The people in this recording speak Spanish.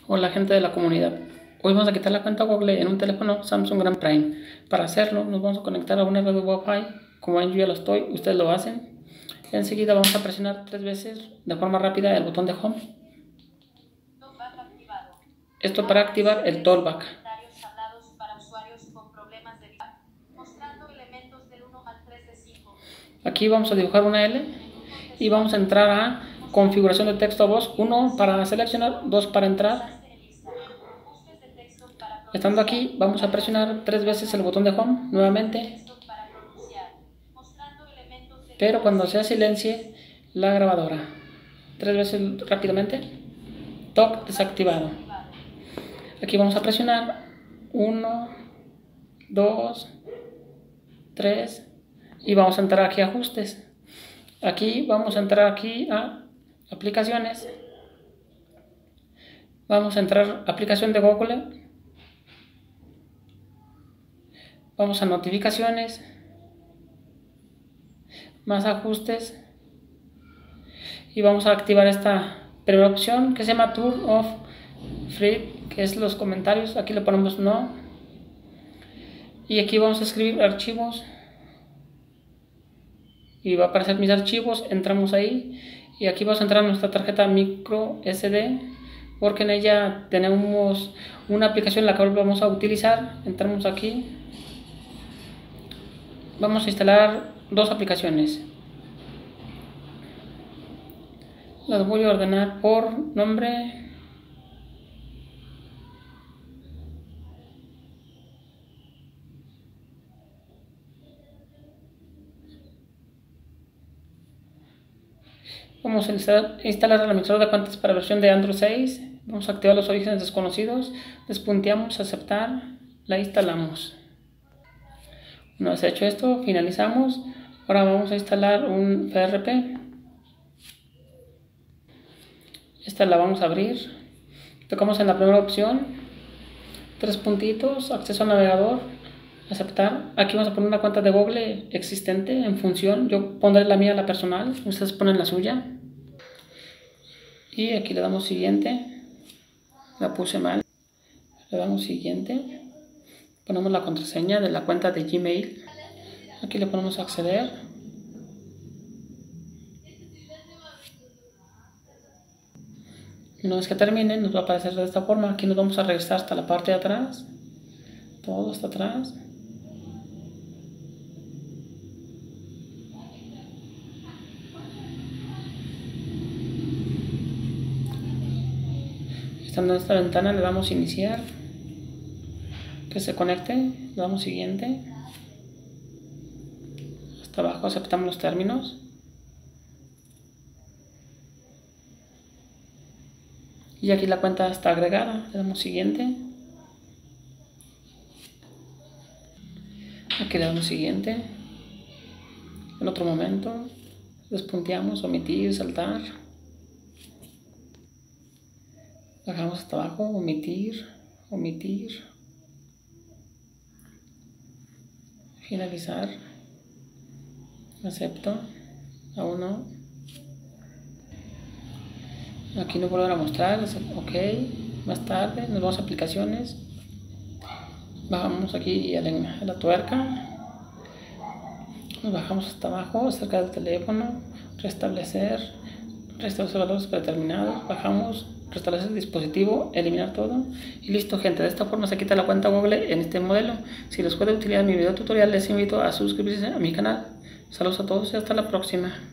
Hola gente de la comunidad, hoy vamos a quitar la cuenta Google en un teléfono Samsung Grand Prime. Para hacerlo nos vamos a conectar a una red de Wi-Fi, como ven yo ya lo estoy, ustedes lo hacen. Enseguida vamos a presionar 3 veces de forma rápida el botón de Home. Esto para activar el Talkback. Aquí vamos a dibujar una L y vamos a entrar a configuración de texto a voz, 1 para seleccionar, 2 para entrar. Estando aquí vamos a presionar 3 veces el botón de Home nuevamente, pero cuando se silencie la grabadora, 3 veces rápidamente. Talk desactivado. Aquí vamos a presionar 1, 2, 3 y vamos a entrar aquí a ajustes. Aquí vamos a entrar aquí a aplicaciones. Vamos a entrar a aplicación de Google. Vamos a notificaciones, más ajustes y vamos a activar esta primera opción que se llama Turn Off Free, que es los comentarios. Aquí le ponemos no y aquí vamos a escribir archivos y va a aparecer mis archivos. Entramos ahí y aquí vamos a entrar a nuestra tarjeta micro SD, porque en ella tenemos una aplicación la cual vamos a utilizar. Entramos aquí, vamos a instalar 2 aplicaciones. Las voy a ordenar por nombre. Vamos a instalar el administrador de cuentas para versión de Android 6. Vamos a activar los orígenes desconocidos. Despunteamos, aceptar, la instalamos. Una vez hecho esto, finalizamos. Ahora vamos a instalar un FRP. Esta la vamos a abrir. Tocamos en la primera opción, 3 puntitos, acceso al navegador, aceptar. Aquí vamos a poner una cuenta de Google existente en función. Yo pondré la mía, la personal, ustedes ponen la suya. Y aquí le damos siguiente. La puse mal. Le damos siguiente. Ponemos la contraseña de la cuenta de Gmail. Aquí le ponemos acceder. Una vez que termine nos va a aparecer de esta forma. Aquí nos vamos a regresar hasta la parte de atrás. Todo hasta atrás. Estando en esta ventana le damos iniciar. Que se conecte. Le damos siguiente. Hasta abajo aceptamos los términos. Y aquí la cuenta está agregada. Le damos siguiente. Aquí le damos siguiente. En otro momento despunteamos, omitir, saltar. Bajamos hasta abajo, omitir, omitir. Finalizar. Acepto. Aún no. Aquí no vuelvo a mostrar. Ok. Más tarde nos vamos a aplicaciones. Bajamos aquí a la tuerca. Nos bajamos hasta abajo, cerca del teléfono. Restablecer valores predeterminados. Bajamos, restablecer el dispositivo, eliminar todo. Y listo, gente. De esta forma se quita la cuenta Google en este modelo. Si les fue de utilidad mi video tutorial, les invito a suscribirse a mi canal. Saludos a todos y hasta la próxima.